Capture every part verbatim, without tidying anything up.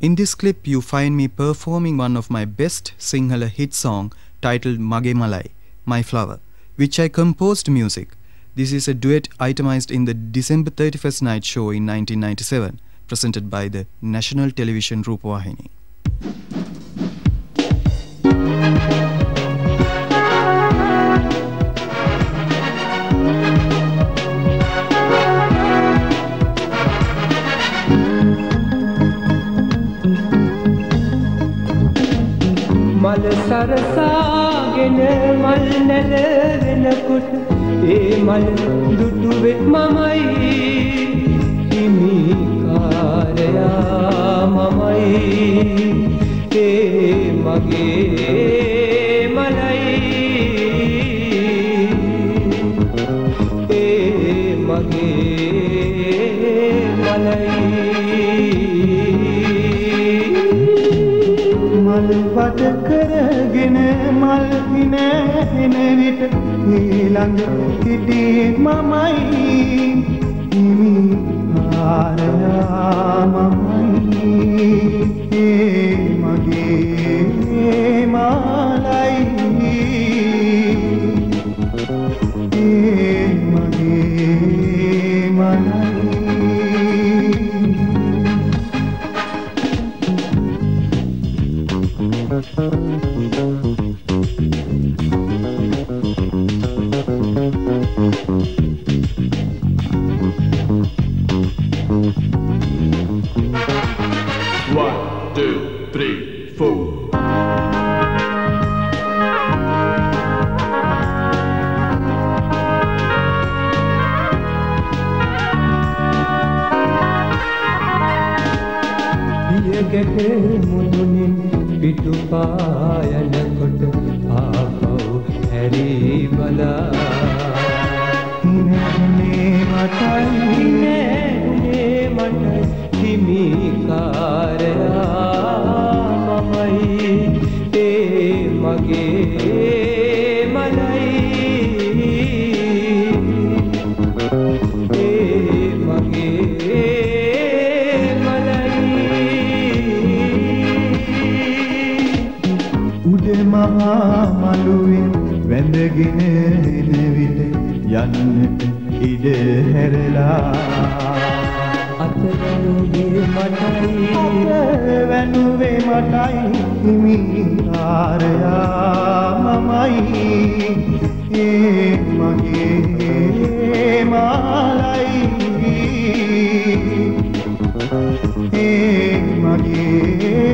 In this clip, you find me performing one of my best Sinhala hit song titled Mage Malai, My Flower, which I composed music. This is a duet itemized in the December thirty-first night show in nineteen ninety-seven, presented by the National Television Rupavahini. මල් සරසාගෙන මල් නැලවෙනකොට ඒ මල් දුටුවේ මමයි හිමිකාරයා මමයි ඒ මගේ මලයි ඒ මගේ මලයි මල් වට කරගෙන මල් හිනහෙන විට ඊළඟ හිටියේ මමයි හිමිකාරයා මමයි ඒ මගේ මලයි ඒ මගේ මලයි One, two, three, four. පියකට මුදුනින් පිටුපායනකොට ආපහු හැරි බලා හිනහනේ මටයි හිනහනේ මටයි හිමිකාරයා මමයි ඒ මගේ මලයි ඒ මගේ මහා මළුවෙන් වැඳගෙන එන විට යන්නට ඉඩ හැරලා අතවැනුවේ මටයි අතවැනුවේ මටයි හිමිකාරයා මමයි ඒ මගේ මලයි ඒ මගේ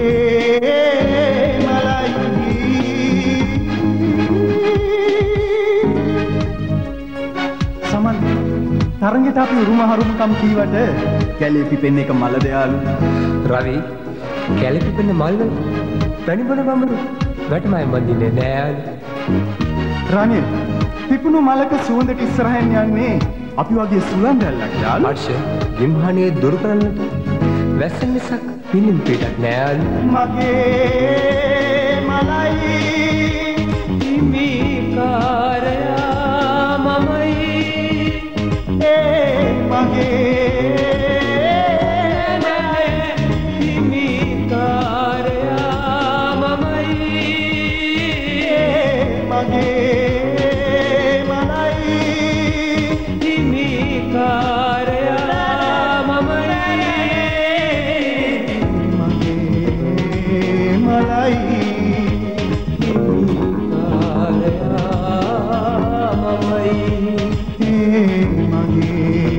තරංගෙට අපි උරුම හරුමකම් කීවට කැලේ පිපෙන එක මල දයාලු රවි කැලේ පිපෙන මල් වල පැණි බොන බඹරු වැටමයි මන්දිනේ නෑලු රණිල් පිපුණු මලක සුවඳට ඉස්සරහින් යන්නේ අපි වගේ සුළං දැල්ලක් යාලු හර්ෂ ගිම්හානියේ දුරු කරන්නට වැස්සෙන් මිසක් පින්නින් පිටක් නෑලු මගේ මලයි හිමිකාරයා මමයි Mage